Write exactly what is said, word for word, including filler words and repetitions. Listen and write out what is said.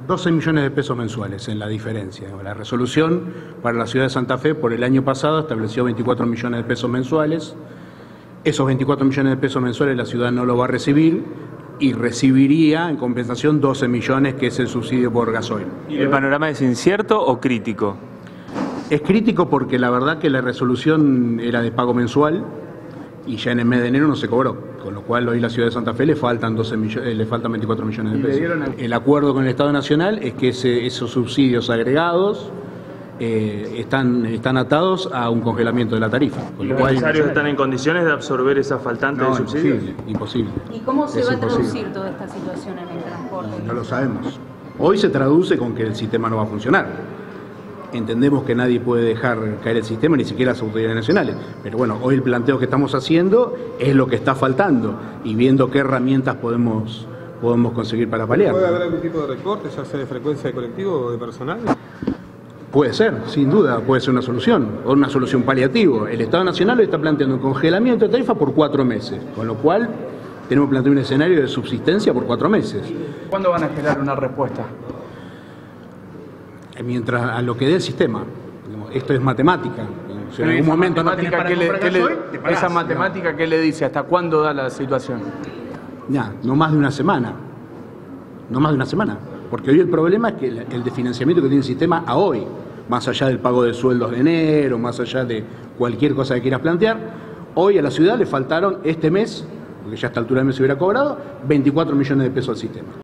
doce millones de pesos mensuales en la diferencia. La resolución para la ciudad de Santa Fe por el año pasado estableció veinticuatro millones de pesos mensuales. Esos veinticuatro millones de pesos mensuales la ciudad no lo va a recibir y recibiría en compensación doce millones, que es el subsidio por gasoil. ¿Y el panorama es incierto o crítico? Es crítico porque la verdad que la resolución era de pago mensual y ya en el mes de enero no se cobró, con lo cual hoy la ciudad de Santa Fe le faltan doce millones, eh, le faltan veinticuatro millones de pesos. El acuerdo con el Estado Nacional es que ese, esos subsidios agregados eh, están, están atados a un congelamiento de la tarifa. ¿Y los empresarios están en condiciones de absorber esa faltante no, de subsidios? Imposible, imposible. ¿Y cómo se es va a imposible. traducir toda esta situación en el transporte? No, no lo sabemos. Hoy se traduce con que el sistema no va a funcionar. Entendemos que nadie puede dejar caer el sistema, ni siquiera las autoridades nacionales. Pero bueno, hoy el planteo que estamos haciendo es lo que está faltando y viendo qué herramientas podemos, podemos conseguir para paliar. ¿Puede haber algún tipo de recorte, ya sea de frecuencia de colectivo o de personal? Puede ser, sin duda, puede ser una solución, o una solución paliativa. El Estado Nacional está planteando un congelamiento de tarifa por cuatro meses, con lo cual tenemos planteado un escenario de subsistencia por cuatro meses. ¿Cuándo van a generar una respuesta? Mientras a lo que dé el sistema. Esto es matemática. Si en algún momento no tenés para ¿qué le, comprar qué le- gasoil, te parás. esa matemática, ¿qué le dice? ¿Hasta cuándo da la situación? Ya, no más de una semana. No más de una semana. Porque hoy el problema es que el, el de financiamiento que tiene el sistema a hoy, más allá del pago de sueldos de enero, más allá de cualquier cosa que quieras plantear, hoy a la ciudad le faltaron este mes, porque ya a esta altura del mes se hubiera cobrado, veinticuatro millones de pesos al sistema.